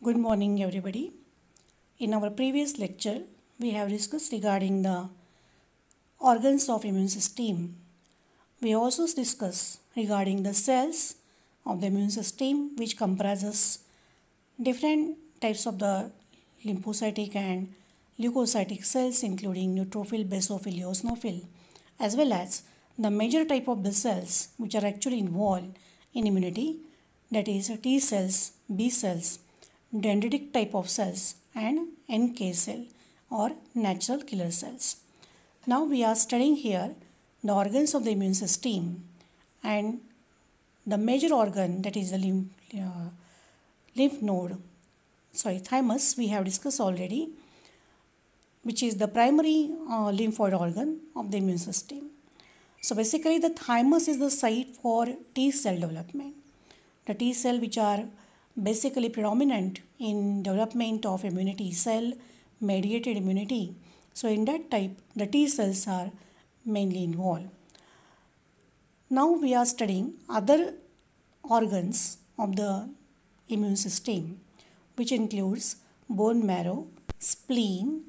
Good morning, everybody. In our previous lecture, we have discussed regarding the organs of immune system. We also discussed regarding the cells of the immune system, which comprises different types of the lymphocytic and leukocytic cells, including neutrophil, basophil, eosinophil, as well as the major type of the cells which are actually involved in immunity, that is T cells, B cells, dendritic type of cells, and NK cell or natural killer cells. Now we are studying here the organs of the immune system, and the major organ, that is the lymph node, thymus, we have discussed already, which is the primary lymphoid organ of the immune system. So basically the thymus is the site for T cell development. The T cell which are basically predominant in development of immunity, cell mediated immunity. So in that type the T cells are mainly involved. Now we are studying other organs of the immune system, which includes bone marrow, spleen,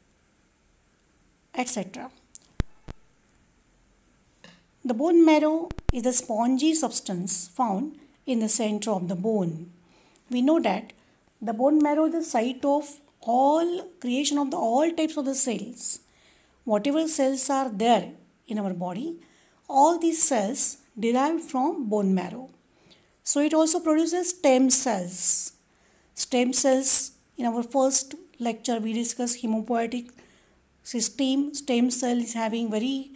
etc. The bone marrow is a spongy substance found in the center of the bone. We know that the bone marrow is the site of all creation of all types of the cells. Whatever cells are there in our body, all these cells derived from bone marrow. So it also produces stem cells. Stem cells, in our first lecture we discussed hemopoietic system. Stem cell is having very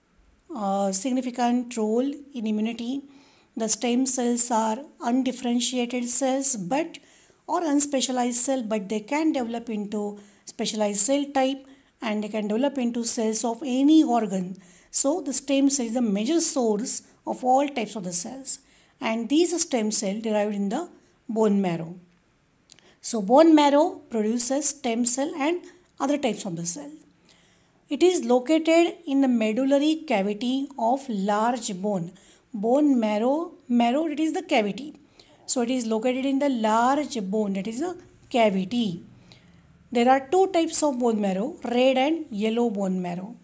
significant role in immunity. The stem cells are undifferentiated cells or unspecialized cell, but they can develop into specialized cell type and they can develop into cells of any organ. So the stem cell is the major source of all types of the cells, and these stem cells derived in the bone marrow. So bone marrow produces stem cell and other types of the cell. It is located in the medullary cavity of large bone. Bone marrow, it is the cavity. So it is located in the large bone, that is a cavity. There are two types of bone marrow, red and yellow bone marrow.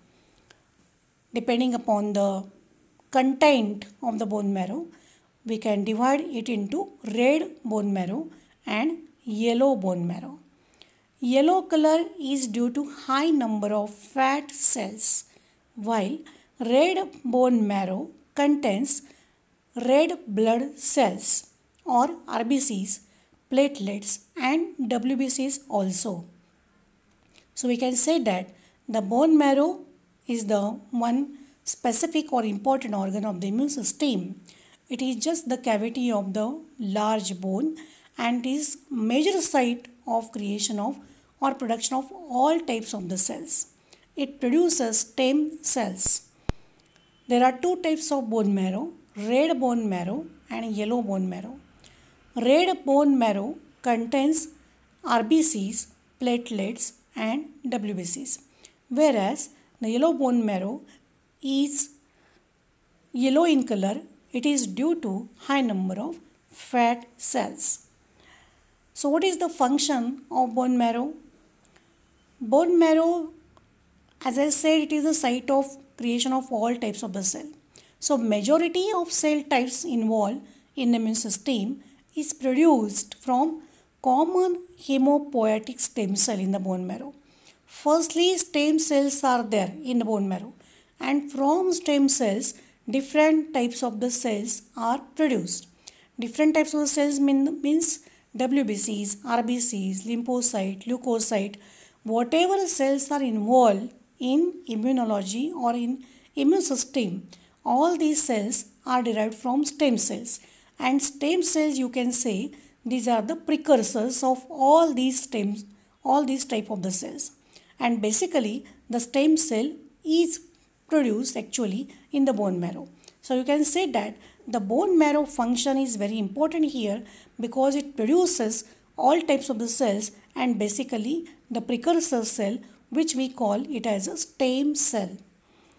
Depending upon the content of the bone marrow, we can divide it into red bone marrow and yellow bone marrow. Yellow color is due to high number of fat cells, while red bone marrow contains red blood cells or RBCs, platelets and WBCs also. So we can say that the bone marrow is the one specific or important organ of the immune system. It is just the cavity of the large bone and is major site of creation of or production of all types of the cells. It produces stem cells. There are two types of bone marrow, red bone marrow and yellow bone marrow. Red bone marrow contains RBCs, platelets and WBCs, whereas the yellow bone marrow is yellow in color. It is due to high number of fat cells. So what is the function of bone marrow? Bone marrow, as I said, it is the site of creation of all types of the cell. So majority of cell types involved in the immune system is produced from common hemopoietic stem cell in the bone marrow. Firstly, stem cells are there in the bone marrow, and from stem cells different types of the cells are produced. Different types of the cells means WBCs, RBCs, lymphocyte, leukocyte. Whatever cells are involved in immunology or in immune system, all these cells are derived from stem cells. And stem cells, you can say, these are the precursors of all these stems, all these type of the cells. And basically, the stem cell is produced actually in the bone marrow. So you can say that the bone marrow function is very important here because it produces all types of the cells and basically the precursor cell, which we call it as a stem cell.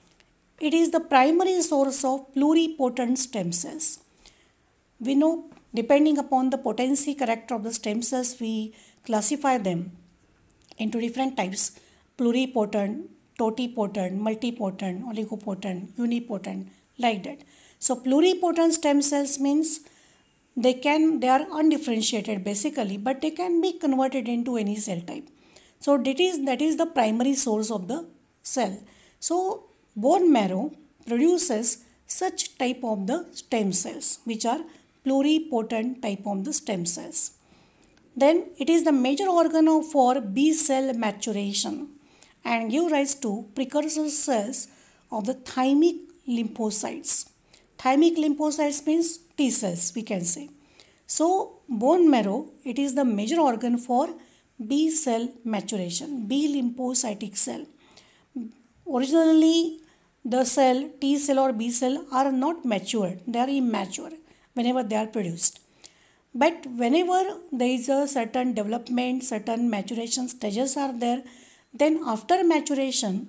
It is the primary source of pluripotent stem cells. We know Depending upon the potency character of the stem cells, we classify them into different types: pluripotent, totipotent, multipotent, oligopotent, unipotent, like that. So pluripotent stem cells means they are undifferentiated basically, but they can be converted into any cell type. So that is the primary source of the cell. So bone marrow produces such type of the stem cells, which are pluripotent type of the stem cells. Then it is the major organ for B cell maturation and give rise to precursor cells of the thymic lymphocytes. Thymic lymphocytes means T cells, we can say. So bone marrow, it is the major organ for B cell maturation, B lymphocytic cell. Originally the cell, T cell or B cell, are not matured, they are immature whenever they are produced. But whenever there is a certain development, certain maturation stages are there, then after maturation,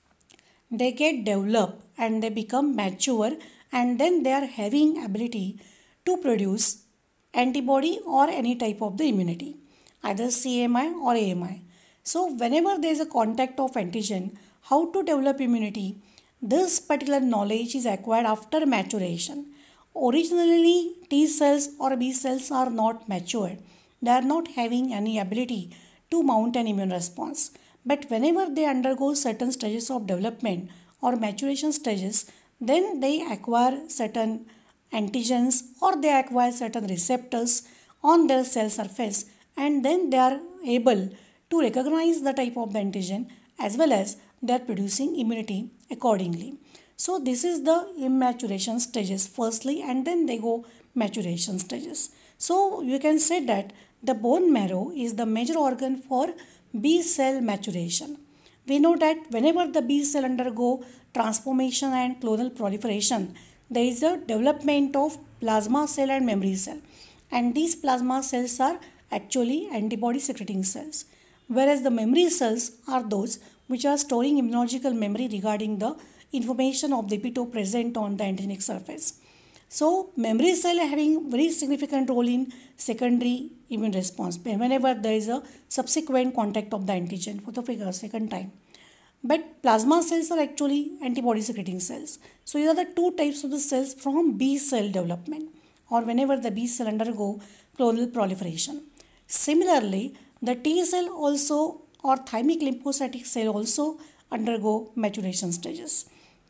they get developed and they become mature, and then they are having ability to produce antibody or any type of the immunity, either CMI or AMI. So whenever there is a contact of antigen, how to develop immunity, this particular knowledge is acquired after maturation. Originally, T cells or B cells are not matured. They are not having any ability to mount an immune response. But whenever they undergo certain stages of development or maturation stages, then they acquire certain antigens or they acquire certain receptors on their cell surface, and then they are able to recognize the type of the antigen as well as they are producing immunity accordingly. So this is the immaturation stages firstly, and then they go maturation stages. So you can say that the bone marrow is the major organ for B cell maturation. We know that whenever the B cell undergo transformation and clonal proliferation, there is a development of plasma cell and memory cell. And these plasma cells are actually antibody secreting cells, whereas the memory cells are those which are storing immunological memory regarding the information of the epitope present on the antigenic surface. So memory cell having very significant role in secondary immune response whenever there is a subsequent contact of the antigen for the second time. But plasma cells are actually antibody secreting cells. So these are the two types of the cells from B cell development, or whenever the B cell undergo clonal proliferation. Similarly, the T cell also or thymic lymphocytic cell also undergo maturation stages.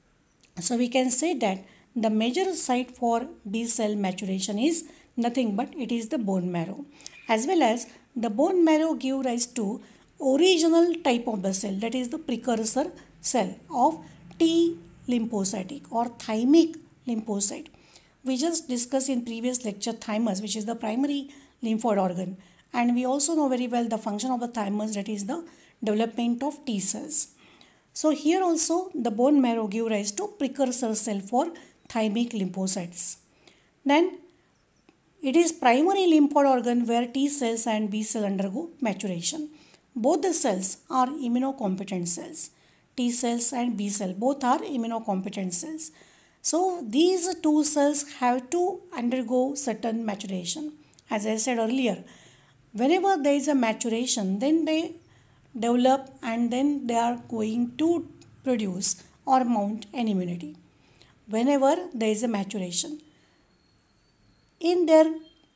So we can say that the major site for B cell maturation is nothing but it is the bone marrow, as well as the bone marrow give rise to original type of the cell, that is the precursor cell of T lymphocytic or thymic lymphocyte. We just discussed in previous lecture thymus, which is the primary lymphoid organ, and we also know very well the function of the thymus, that is the development of T cells. So here also the bone marrow give rise to precursor cell for thymic lymphocytes. Then it is primary lymphoid organ where T cells and B cell undergo maturation. Both the cells are immunocompetent cells. T cells and B cell both are immunocompetent cells. So these two cells have to undergo certain maturation. As I said earlier, whenever there is a maturation, then they develop and then they are going to produce or mount an immunity. Whenever there is a maturation, in their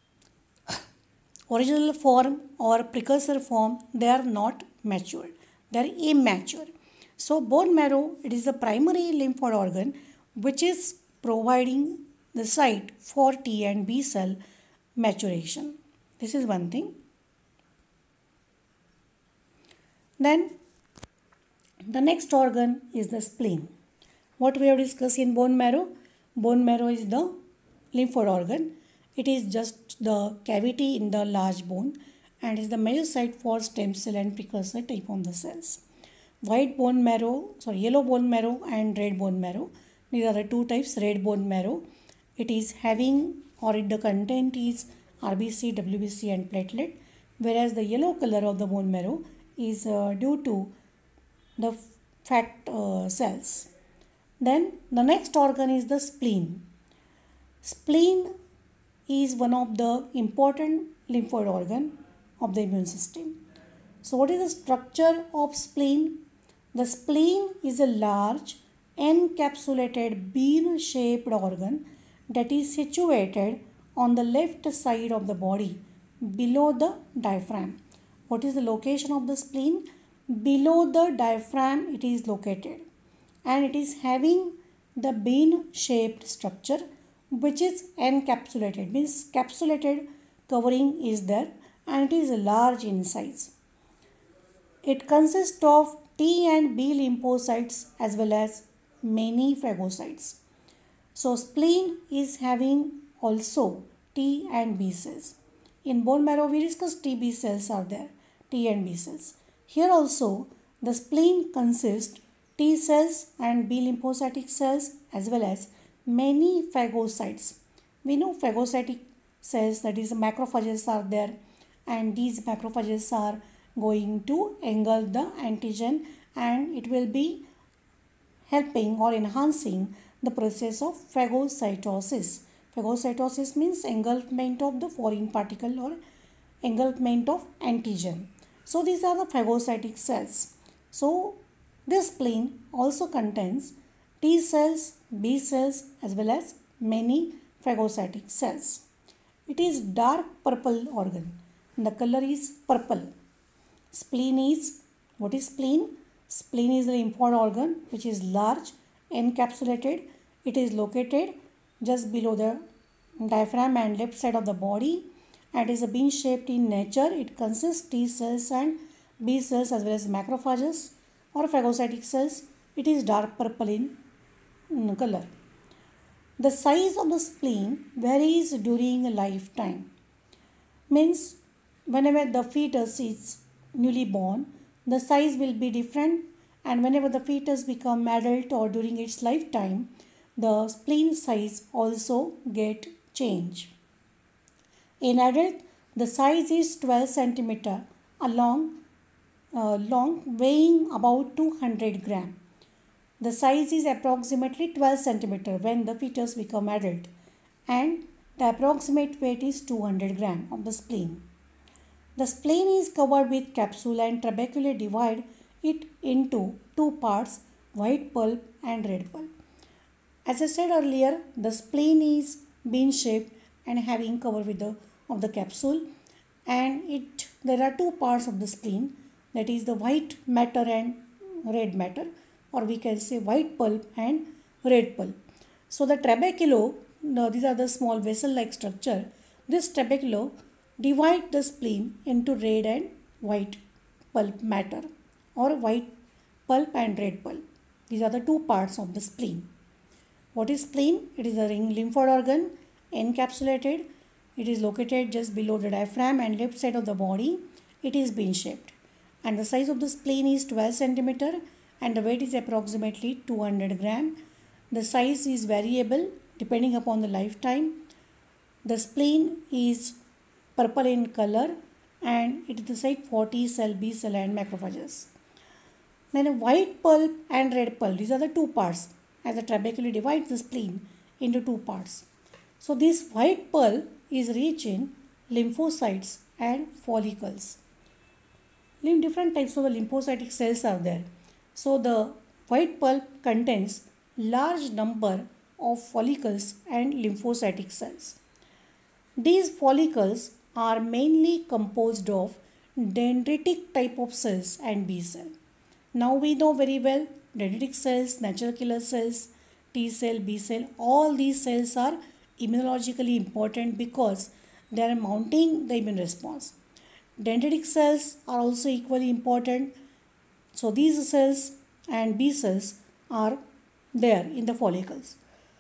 original form or precursor form, they are not matured, they are immature. So bone marrow, it is the primary lymphoid organ which is providing the site for T and B cell maturation. This is one thing. Then the next organ is the spleen. What we have discussed in bone marrow? Bone marrow is the lymphoid organ. It is just the cavity in the large bone and is the major site for stem cell and precursor type of the cells. Yellow bone marrow and red bone marrow. These are the two types. Red bone marrow, it is having the content is RBC, WBC and platelet, whereas the yellow color of the bone marrow is due to the fat cells. Then the next organ is the spleen. Spleen is one of the important lymphoid organ of the immune system. So what is the structure of spleen? The spleen is a large encapsulated bean-shaped organ that is situated on the left side of the body below the diaphragm. What is the location of the spleen? Below the diaphragm it is located, and it is having the bean-shaped structure which is encapsulated, means capsulated covering is there, and it is large in size. It consists of T and B lymphocytes as well as many phagocytes. So spleen is having also T and B cells. In bone marrow we discussed TB cells are there, T and B cells. Here also the spleen consists T cells and B lymphocytic cells as well as many phagocytes. We know phagocytic cells, that is macrophages are there, and these macrophages are going to engulf the antigen and it will be helping or enhancing the process of phagocytosis. Phagocytosis means engulfment of the foreign particle or engulfment of antigen. So these are the phagocytic cells. So this spleen also contains T cells, B cells as well as many phagocytic cells. It is dark purple organ. The color is purple. Spleen is, what is spleen? Spleen is the lymphoid organ which is large, encapsulated. It is located just below the diaphragm and left side of the body, and is a bean shaped in nature. It consists T cells and B cells as well as macrophages or phagocytic cells. It is dark purple in color. The size of the spleen varies during a lifetime. Means whenever the fetus is newly born, the size will be different, and whenever the fetus become adult or during its lifetime, the spleen size also get changed. In adult, the size is 12 centimeter long, weighing about 200 gram. The size is approximately 12 centimeter when the fetus become adult, and the approximate weight is 200 gram of the spleen. The spleen is covered with capsule and trabeculae divide it into two parts, white pulp and red pulp. As I said earlier, the spleen is bean shaped and having cover with the capsule, and there are two parts of the spleen, that is the white matter and red matter, or we can say white pulp and red pulp. So the trabeculo, these are the small vessel like structure. This trabeculo divide the spleen into red and white pulp matter or white pulp and red pulp. These are the two parts of the spleen. What is spleen? It is a lymphoid organ encapsulated. It is located just below the diaphragm and left side of the body. It is bean shaped, and the size of the spleen is 12 centimeter and the weight is approximately 200 gram. The size is variable depending upon the lifetime. The spleen is purple in color and it is the site for T cell, B cell and macrophages. Then a white pulp and red pulp, these are the two parts, as the trabeculae divides the spleen into two parts. So this white pulp is rich in lymphocytes and follicles. Different types of the lymphocytic cells are there. So the white pulp contains large number of follicles and lymphocytic cells. These follicles are mainly composed of dendritic type of cells and B cell. Now we know very well dendritic cells, natural killer cells, T cell, B cell, all these cells are immunologically important because they are mounting the immune response. Dendritic cells are also equally important. So these cells and B cells are there in the follicles.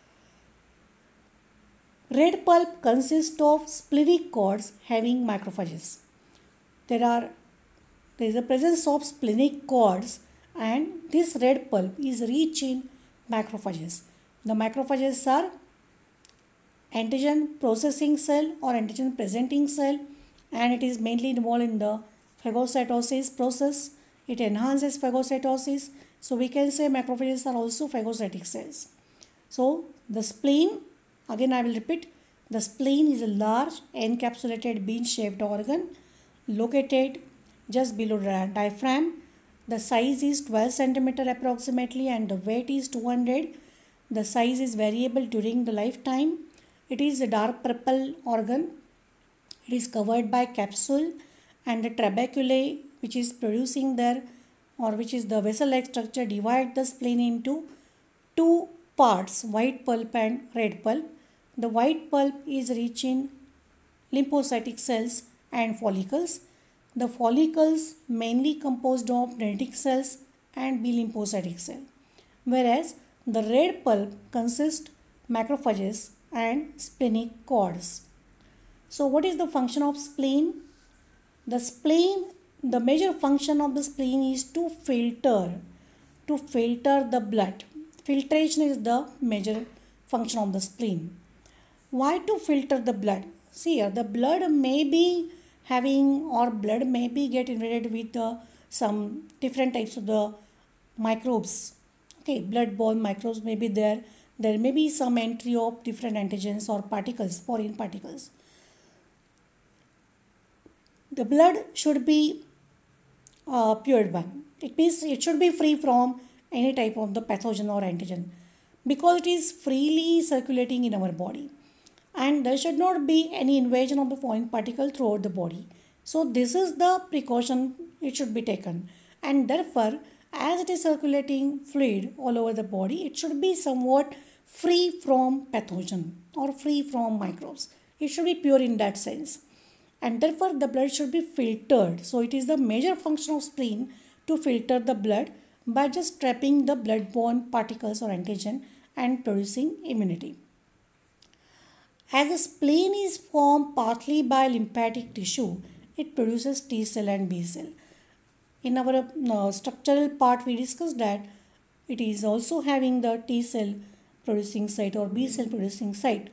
Red pulp consists of splenic cords having macrophages. There is a presence of splenic cords, and this red pulp is rich in macrophages. The macrophages are antigen processing cell or antigen presenting cell, and it is mainly involved in the phagocytosis process. It enhances phagocytosis. So we can say macrophages are also phagocytic cells. So the spleen, again I will repeat, The spleen is a large encapsulated bean-shaped organ located just below the diaphragm. The size is 12 centimeter approximately and the weight is 200. The size is variable during the lifetime. It is a dark purple organ. It is covered by capsule and the trabeculae which is producing there or which is the vessel-like structure divide the spleen into two parts, white pulp and red pulp. The white pulp is rich in lymphocytic cells and follicles. The follicles mainly composed of dendritic cells and B lymphocytic cell, whereas the red pulp consists macrophages and splenic cords. So what is the function of spleen? The major function of the spleen is to filter the blood. Filtration is the major function of the spleen. Why to filter the blood? See here, the blood may be having or blood may be get invaded with some different types of the microbes. Okay, blood-borne microbes may be there. There may be some entry of different antigens or particles, foreign particles. The blood should be pure one. It means it should be free from any type of the pathogen or antigen because it is freely circulating in our body and there should not be any invasion of the foreign particle throughout the body. So this is the precaution it should be taken, and therefore as it is circulating fluid all over the body, it should be somewhat free from pathogen or free from microbes. It should be pure in that sense, and therefore the blood should be filtered. So it is the major function of spleen to filter the blood by just trapping the blood-borne particles or antigen and producing immunity. As the spleen is formed partly by lymphatic tissue, it produces T cell and B cell. In our structural part, we discussed that it is also having the T cell producing site or B cell producing site.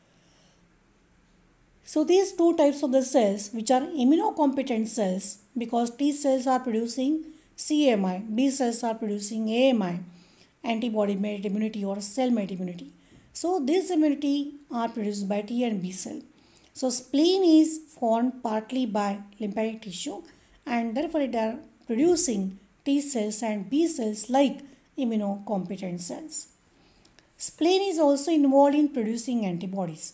So these two types of the cells which are immunocompetent cells, because T cells are producing CAMI, B cells are producing AMI, antibody-made immunity or cell-made immunity. So this immunity are produced by T and B cell. So spleen is formed partly by lymphatic tissue and therefore it are producing T cells and B cells like immunocompetent cells. Spleen is also involved in producing antibodies.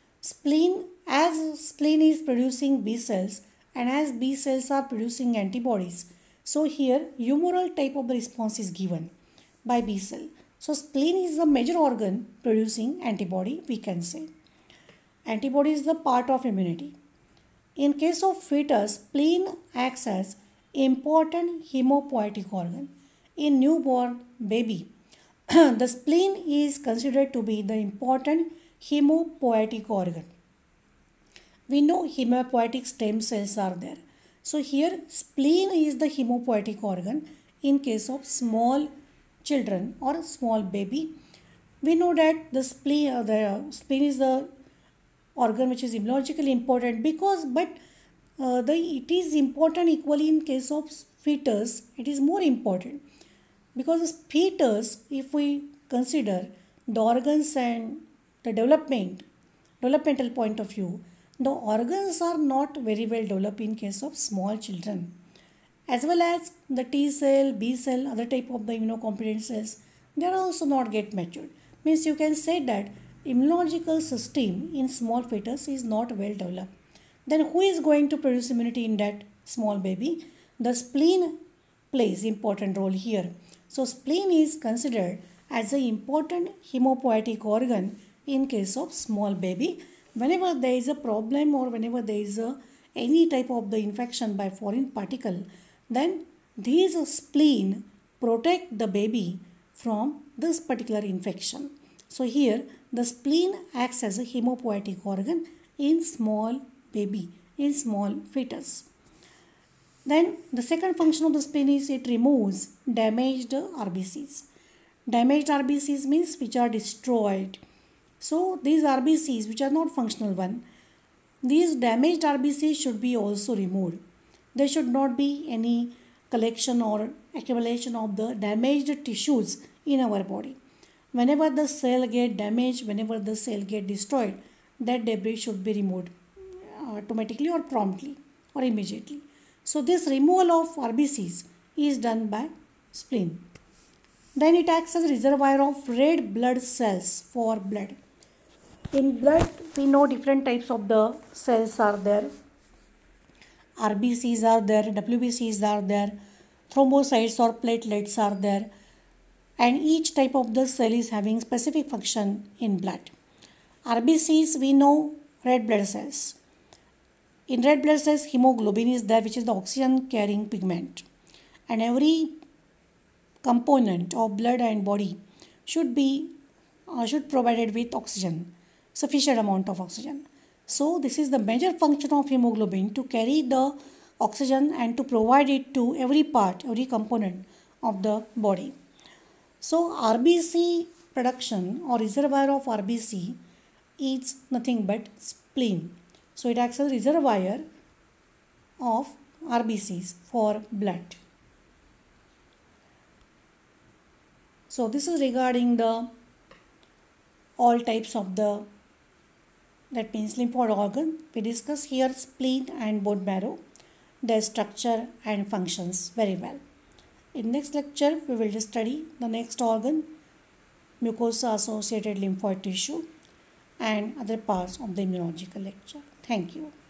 As spleen is producing B cells and as B cells are producing antibodies, so here humoral type of the response is given by B cell. So spleen is the major organ producing antibody, we can say. Antibody is the part of immunity. In case of fetus, spleen acts as important hemopoietic organ. In newborn baby, the spleen is considered to be the important hemopoietic organ. We know hemopoietic stem cells are there. So here spleen is the hemopoietic organ in case of small children or small baby. We know that the spleen is the organ which is immunologically important because it is important equally in case of fetus. It is more important because fetus, if we consider the organs and the developmental point of view, the organs are not very well developed in case of small children, as well as the T cell, B cell, other type of the immunocompetent cells, they are also not get matured. Means you can say that immunological system in small fetus is not well developed. Then who is going to produce immunity in that small baby? The spleen plays important role here. So spleen is considered as an important hemopoietic organ in case of small baby. Whenever there is a problem or whenever there is any type of the infection by foreign particle, then these spleen protect the baby from this particular infection. So here the spleen acts as a hemopoietic organ in small baby, in small fetus. Then the second function of the spleen is it removes damaged RBCs. Damaged RBCs means which are destroyed. So these RBCs which are not functional one, these damaged RBCs should be also removed. There should not be any collection or accumulation of the damaged tissues in our body. Whenever the cell get damaged, whenever the cell get destroyed, that debris should be removed automatically or promptly or immediately. So this removal of RBCs is done by spleen. Then it acts as a reservoir of red blood cells for blood. In blood, we know different types of the cells are there. RBCs are there, WBCs are there, thrombocytes or platelets are there, and each type of the cell is having specific function in blood. RBCs, we know red blood cells. In red blood cells, hemoglobin is there, which is the oxygen carrying pigment, and every component of blood and body should be provided with oxygen, sufficient amount of oxygen. So this is the major function of hemoglobin, to carry the oxygen and to provide it to every part, every component of the body. So RBC production or reservoir of RBC is nothing but spleen. So it acts as a reservoir of RBCs for blood. So this is regarding the all types of the, that means lymphoid organ. We discuss here spleen and bone marrow, their structure and functions very well. In next lecture, we will study the next organ, mucosa associated lymphoid tissue, and other parts of the immunological lecture. Thank you.